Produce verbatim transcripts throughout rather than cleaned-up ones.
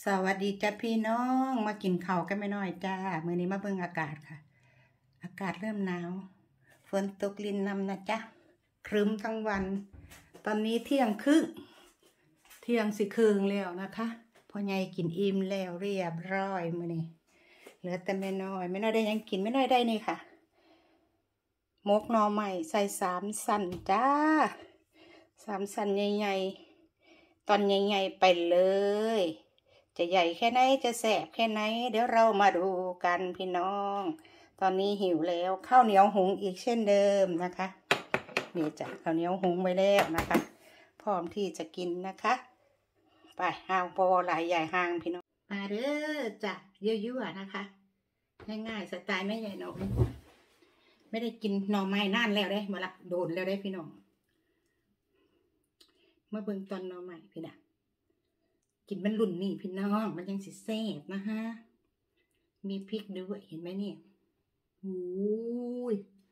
สวัสดีจ้าพี่น้องมากินข้าวกันไม่น้อยจ้ามื้อนี้มาเบิ่งอากาศค่ะอากาศเริ่มหนาวฝนตกลินนำนะจ๊ะครึ้มทั้งวันตอนนี้เที่ยงครึ่งเที่ยงสิครึ่งแล้วนะคะพ่อใหญ่กินอิ่มแล้วเรียบร้อยมื้อนี้เหลือแต่แม่น้อยแม่น้อยได้ยังกินแม่น้อยได้นี่ค่ะมกหน่อไม้ใส่สามสันจ้าสามสันใหญ่ๆตอนใหญ่ๆไปเลยจะใหญ่แค่ไหนจะแสบแค่ไหนเดี๋ยวเรามาดูกันพี่น้องตอนนี้หิวแล้วข้าวเหนียวหุงอีกเช่นเดิมนะคะนี่จ้ะข้าวเหนียวหุงไว้แล้วนะคะพร้อมที่จะกินนะคะไปห่างพอหลายใหญ่ห่างพี่น้องมาเด้อจ้ะยั่วๆนะคะง่ายๆสไตล์ไม่ใหญ่หนอกไม่ได้กินหน่อไม้นานแล้วได้มาละโดนแล้วได้พี่น้องเมื่อเบิ่งตอนหน่อไม้พี่น่ะกินมันหลุ่นนี่พี่น้องมันยังสิแซ่บนะฮะมีพริกด้วยเห็นไหมนี่โอ้ย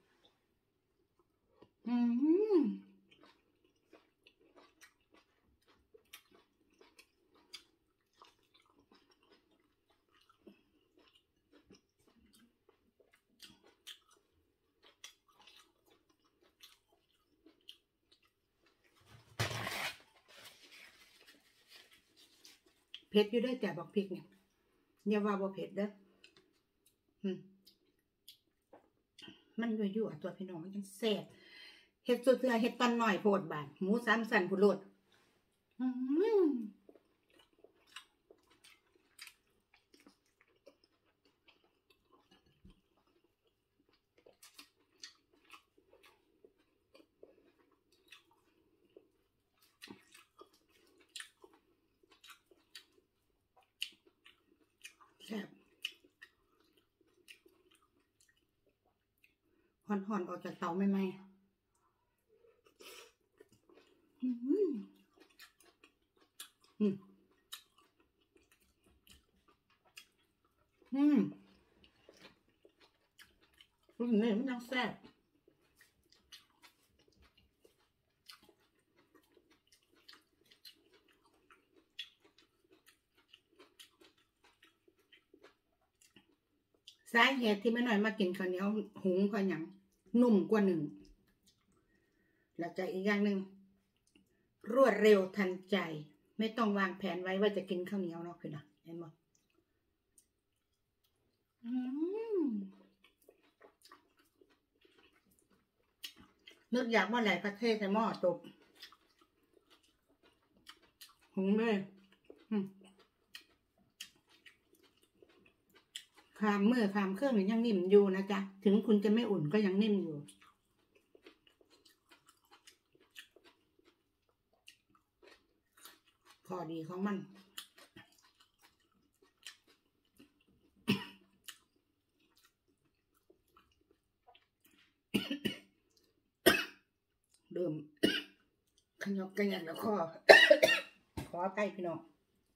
อืมเผ็ดอยู่ด้วยแต่บอกพริกเนี่ยอย่าว่าบ่เผ็ดเด้ออืมมันยั่วๆตัวพี่น้องมันยังแซ่บเห็ดสุดเสือเห็ดตอนหน่อยโพดบาทหมูสามสันผู้โลดอืมแซ่บห่อนๆออกจากเตาใหม่ๆอืมอืมอืมรุ่นนี้มันยังแซ่บสาเหตุที่แม่น้อยมากินข้าวเหนียวหุงเพราะหยังนุ่มกว่าหนึ่งแล้วก็อีกอย่างหนึ่งรวดเร็วทันใจไม่ต้องวางแผนไว้ว่าจะกินข้าวเหนียวเนาะคือนะเห็นไหมนึกอยากว่าไหลประเทศในหม้อตบหุงเลยคามมือคามเครื่องยังนิ่มอยู่นะจ๊ะถึงคุณจะไม่อุ่นก็ยังนิ่มอยู่พอดีของมันเดิมขยอกกันอย่างแล้วข้อขอใกล้พี่น้อง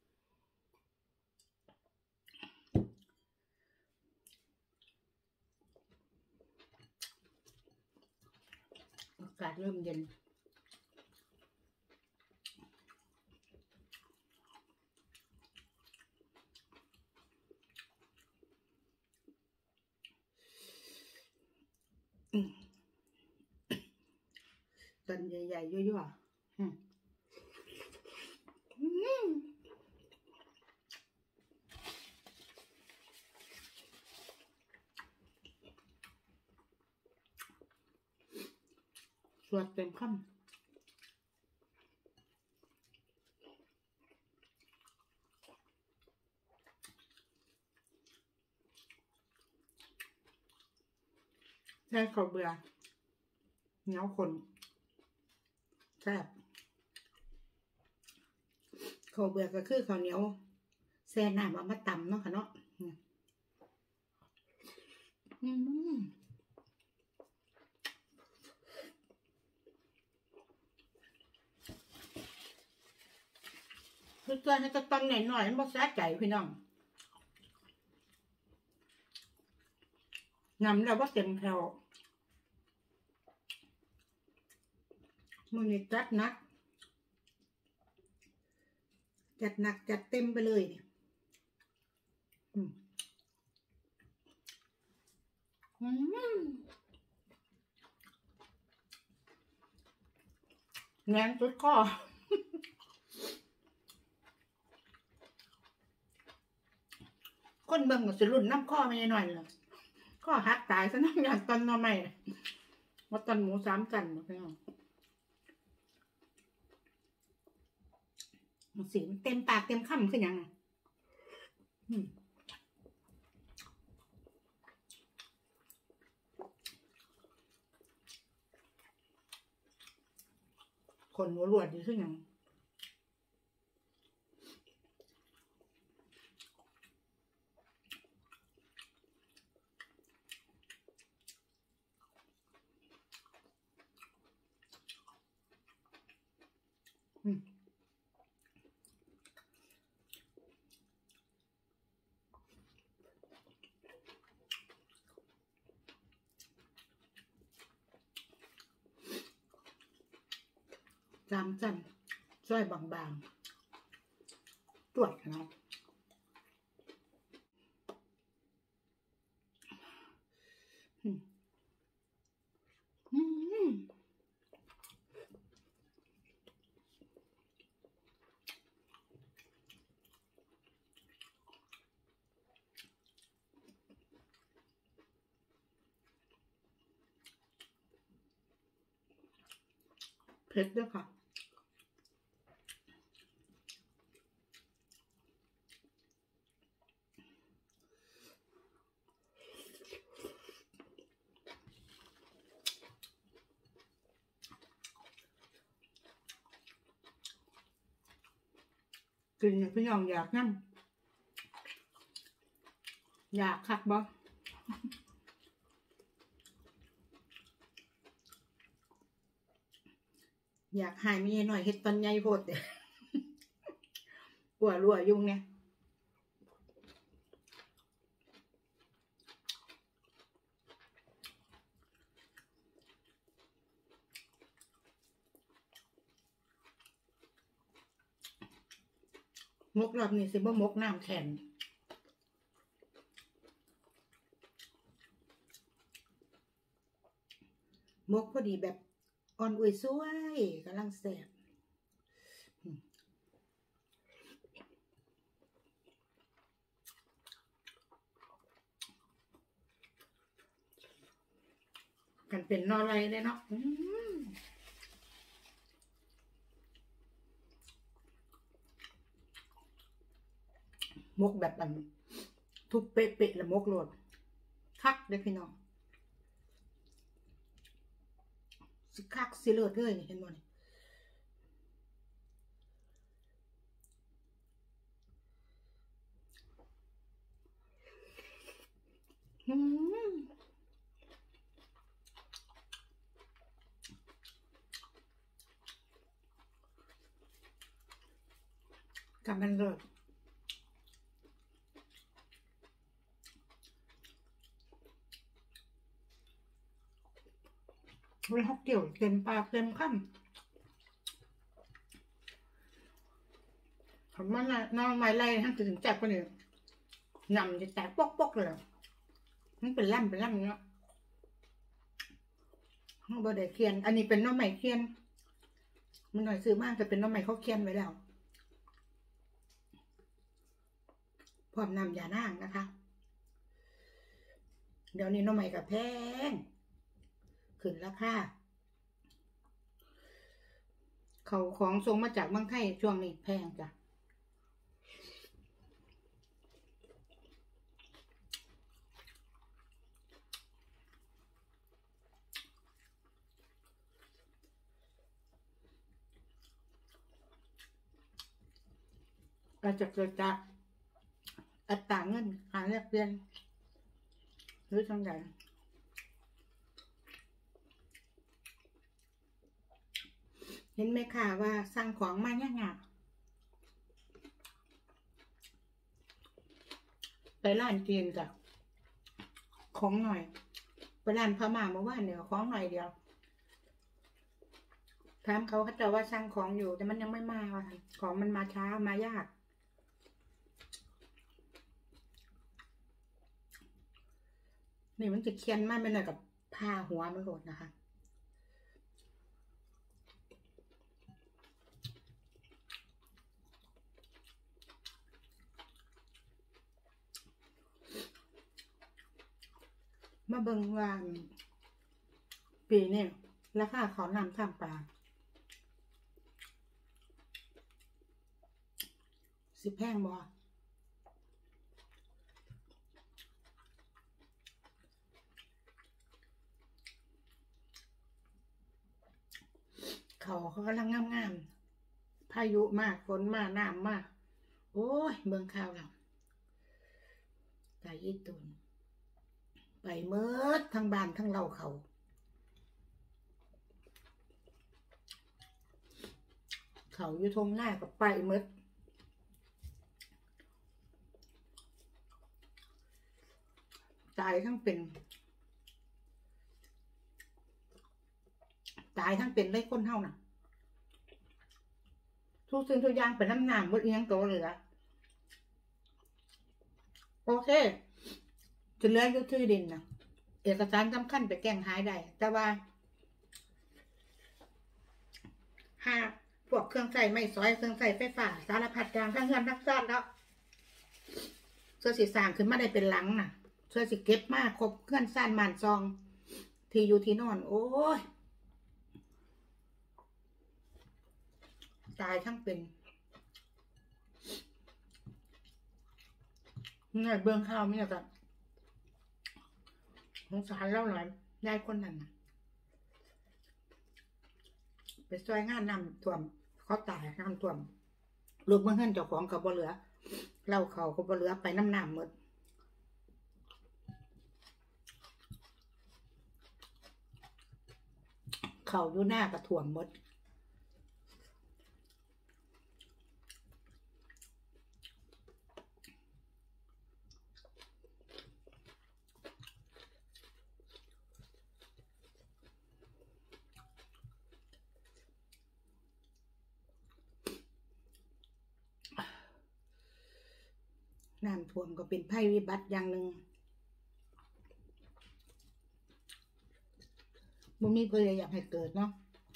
อากาศเริ่มเย็นตอนใหญ่ๆยั่วๆสวดเต็มคำใช่ข้าวเบื่อเหนียวคนแซ่บข้าวเบื่อก็คือข้าวเหนียวแซ่น้ำเอามาตำเนาะค่ะเนาะอืมคือตัวให้จะตำหน่อยหน่อยมันบ่แซ่บใจพี่น้องงำแล้วว่าเต็มแถวมันนี่จัดนักจัดหนักจัดเต็มไปเลยเนี่ยอืมแน่นจุดคอคนเบิ่งก็สิรุ่นน้ำข้อไม่หน่อยเลยข้อหักตายซะน้ำยางตอนนอไม่มาตอนหมูสามจันมาพี่น้องมันสีมันเต็มปากเต็มคำขึ้นยังคนหัวรวดดีขึ้นยังสามจันช่วยบางๆตรวจนะเผ็ดด้วยค่ะกินเนี่ยพี่น้องอยากนั่งอยากคักบ่อยากหายมีหน่อยเฮ็ดตอนใหญ่โพดเด้กลัวรั่วยุงเนี่ยมกรอบนี้สิบ่มกน้ำแข็งมกพอดีแบบอ่อนอุ่ยสวยกำลังแซ่บกันเป็นนอไรเลยเนาะมกแบบอันทุกเป๊ะๆแล้วมกโหลดคักเลยพี่น้องสิคักสิเลิศเลยเห็นบ่นี่อืมกำลังเลิศเวลาเกี่ยวเต็มปากเต็มคำคำว่าน้องไม้ไล่ทั้งถึงจับกันเลยนำจะแตกปอกๆเลยมันเป็นล่ำเป็นล่ำเนาะห้องบอดเคียนอันนี้เป็นน้องใหม่เคียนมันหน่อยซื้อมากแต่เป็นน้องใหม่เขาเคียนไว้แล้วพร้อมนำยานางนะคะเดี๋ยวนี้น้องใหม่กับแพงขึ้นราคาเขาของส่งมาจากเมืองไทยช่วงนี้แพงจ้ะอาจจะเกิดจากอัตราเงินหาแลกเปลี่ยนหรือทางใดเห็นไหมค่ะว่าสั่งของมาเนี่ยงไปร้านจีนจ้ะของหน่อยไปร้านพม่าเมื่อวานเนี่ยของหน่อยเดียวถามเขาเขาจะว่าสั่งของอยู่แต่มันยังไม่มาค่ะของมันมาช้ามายากนี่มันจะเคียนมากไปหน่อยกับผ้าหัวมันโหลดนะคะมาเบิ่งว่าปีนี้ราคาเขานำข้ามปลาสิแพงบ่เขาเขากำลังงามๆพายุมากฝนมากน้ำมากโอ้ยเบิ่งข่าวแล้วตายยี่ตุนไปเมิดทั้งบ้านทั้งเราเขาเขาอยู่ทงหน้ากับไปเมิดตายทั้งเป็นตายทั้งเป็นได้คนเท่าน่ะทุกสิ่งทุกอย่างเป็นน้ำหนามหมดเอียงตัวเหลือโอเคจะเหลืออยู่ที่ดินนะเอกสารสำคัญไปแก้งหายได้แต่ว่าห้าพวกเครื่องใส่ไม่ซอยเครื่องใส่ไฟฟ้าสารพัดอย่างทั้งเงินทั้งซ่อนแล้วเสื้อสีสางขึ้นมาได้เป็นหลังน่ะเสื้อสีเก็บมากครบเครื่องซ่านมานซองที่อยู่ที่นอนโอ้ยตายทั้งเป็นนี่เบื้องข้าวไม่อยากจะสงสารเล่าหน่อยยายคนนั้นไปช่วยงานนำท่วมเขาตายน้ำท่วมลูกเมื่อเฮือนเจ้าของกับบ่เหลือเล่าเขาก็บ่เหลือไปน้ำน้ำหมดเขาอยู่หน้ากระถ่วมหมดน้ำท่วมก็เป็นภัยวิบัติอย่างหนึ่งบ่มีเพื่ออยากให้เกิดเนาะ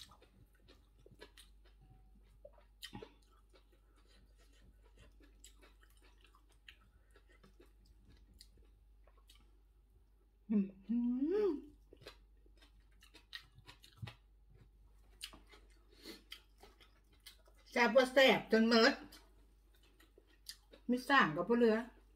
แซ่บว่าแซ่บจนเมิดไม่สร้างกับพ่อเรือ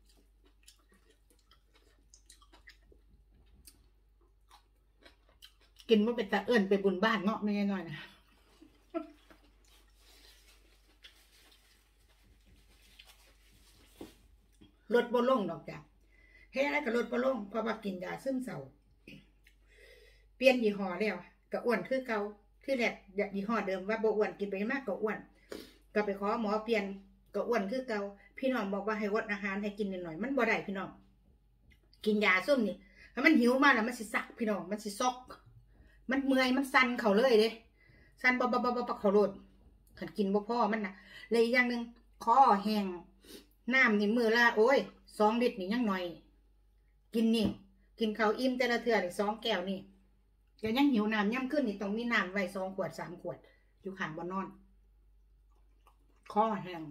กินว่าเป็นตาเอิญไปบุญบ้านเงาะไม่แน่นอนนะรถบ่ลงดอกจ้ะเฮ้ยอะไรกับรถบ่ลงเพราะว่ากินยาซึมเศร้าเปลี่ยนยี่ห้อแล้วก็อ้วนคือเก่าที่แรกยี่ห้อเดิมว่าบ่อ้วนกินไปมากก็อ้วนก็ไปขอหมอเปลี่ยนก็อ้วนคือเก่าพี่น้องบอกว่าให้งดอาหารให้กินนิดหน่อยมันบ่ได้พี่น้องกินยาซุ่มนี่ถ้ามันหิวมาแล้วมันสิสักพี่น้องมันสิซอกมันเมื่อยมันสั่นเขาเลยเด้สั่นบ่บ่บ่บ่เขาโลดขันกินบ่พอมันน่ะเลยอีกอย่างหนึ่งคอแห้งน้ำนี่มือละโอ้ยสองลิตรนี่ยังหน่อยกินนี่กินข้าวอิ่มแต่ละเทื่อนี่สองแก้วนี่ก็ยังหิวน้ำย่ำขึ้นนี่ต้องมีน้ำไว้สองขวดสามขวดอยู่ข้างบนนอนคอแห้ง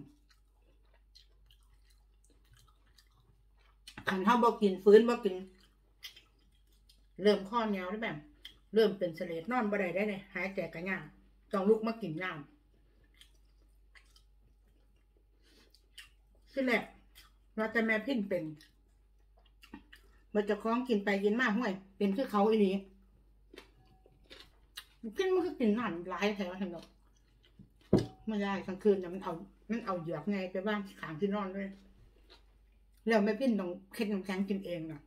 ขันเท่าบอกกินฟื้นบอกกินเริ่มข้อแนวได้แบบเริ่มเป็นเสลดนอนบ่ได้ได้เลยหายใจกระย่างต้องลุกมากินน้ำที่แรกเราจะแม่พิ้นเป็นมันจะคล้องกินไปกินมากห้วยเป็นคือเขาอีนี้พิ้นมันก็กินน้ำร้ายแถวทั้งหมดไม่ได้กลางคืนเนี่ยมันเอามันเอาเหยือกไงไปบ้านขางที่นอนด้วยแล้วแม่พิ้นต้องเค็ดน้ำแข็งกินเองน่ะ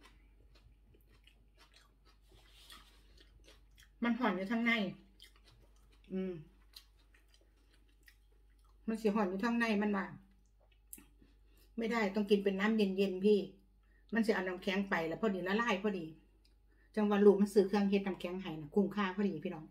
มันห่อนอยู่ทางในอืมมันสีห่อนอยู่ทางในมันว่าไม่ได้ต้องกินเป็นน้ำเย็นๆพี่มันจะเอาน้ำแข็งไปแล้วพอดีละลายพอดีจังหวะลูกมันซื้อเครื่องเฮ็ดน้ำแข็งให้นะคุ้มค่าพอดีพี่น้อง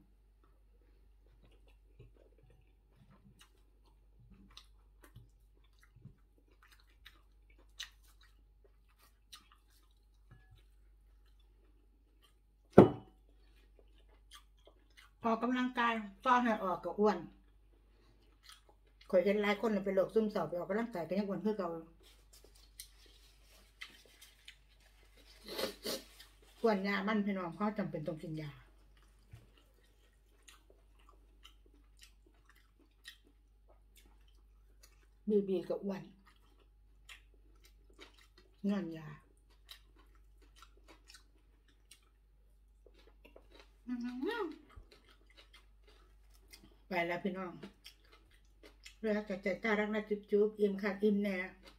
อกกำลังกายก็ให้ออกกับอ้วนข่อยเห็นหลายคนเป็นโรคซึมเศร้าไปออกกำลังกายก็ยังอ้วนคือเก่าอ้วนยามันพี่น้องเขาจำเป็นต้องกินยาบีบีกับอ้วนเงินยาไปแล้วพี่น้องเรื่องจากใจกล้ารักนะจุ๊บๆอิ่มค่ะอิ่มแน่